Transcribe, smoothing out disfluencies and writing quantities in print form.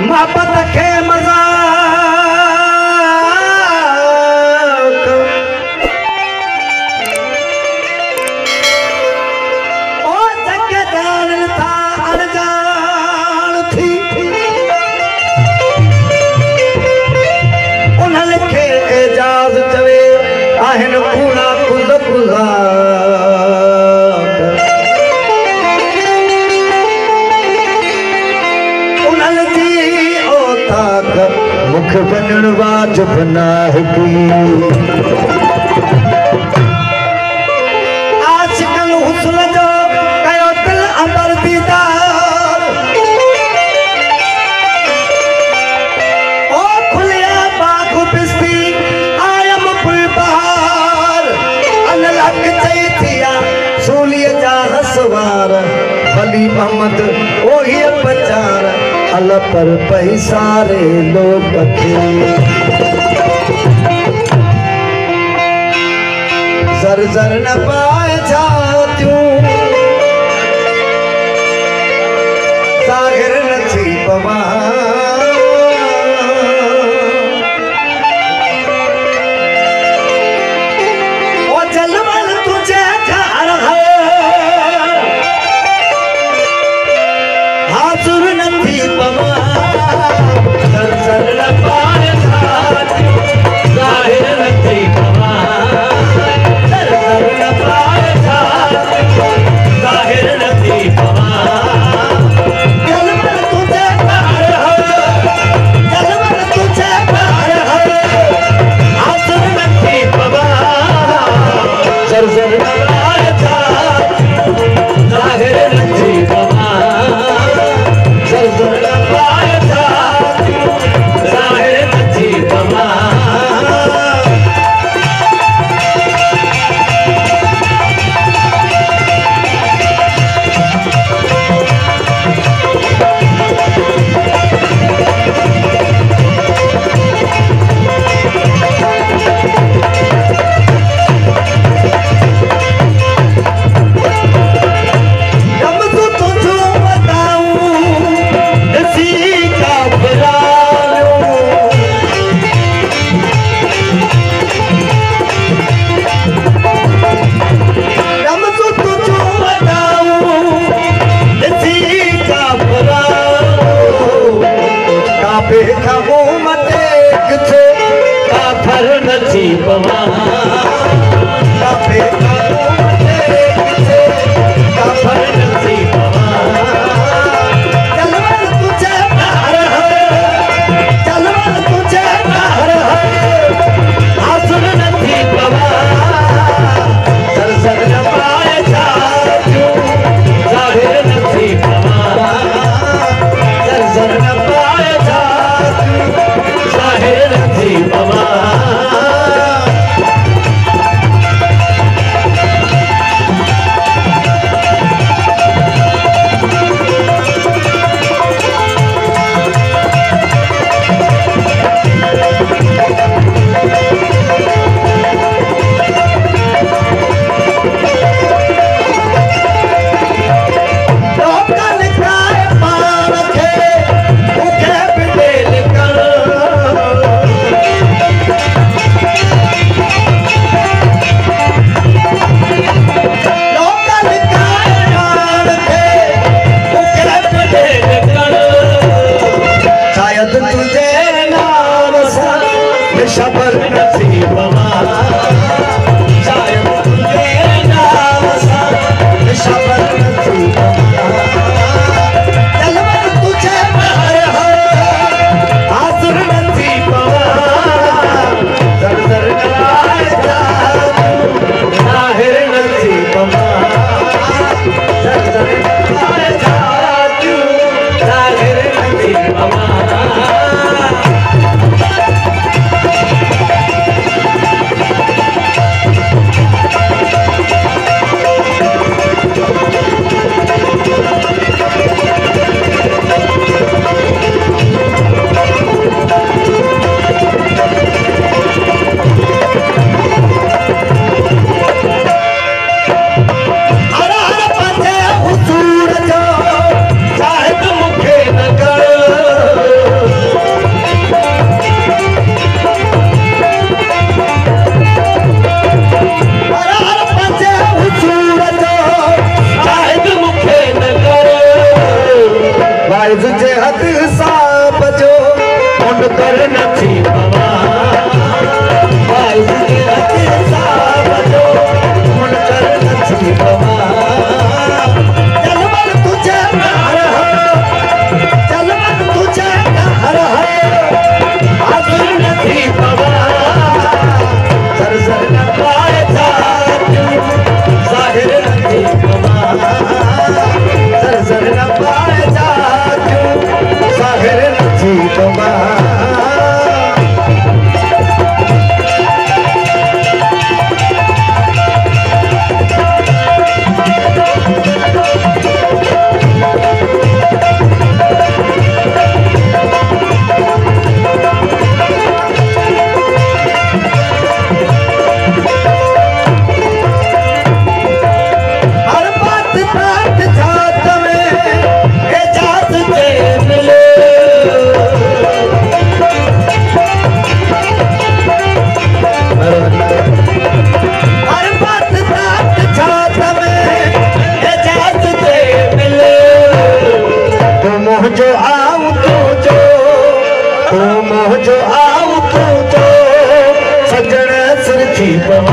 मोहब्बत खे मज़ाक ओ जग जान था अनजान थी उन्हनि खे एजाज़ चवे आहिनि कूड़ा कुल कुला मुख बनण वाजिब नाहे आशिकन हुस्न जो कयो दिल अंदर दीदार ओ खुलिया बाग बिस्ती आयम फुल बहार अनलक चई थिया सूलीअ जा हसवार भली मोहम्मद ओही बचार अल पर पैसा रे लोग जर जर न पाए जातियूं ज़ाहिर न थी पवां ओ जलवल तुझे घर है हाज़ुर न थी पवां जर जर न पाए जातियूं ज़ाहिर न थी पवां हथ सां बजो मुंड कर नथी पवा वाइस के हथ सां बजो मुंड कर नथी पवा चल मन तुझे घर है चल मन तुझे घर है हाजिर नथी पवा सर सर न पाए जाहिर नथी पवा सर सर न पाए जाहिर नथी पवा जो आऊं तू जो सजण सिर थी पवा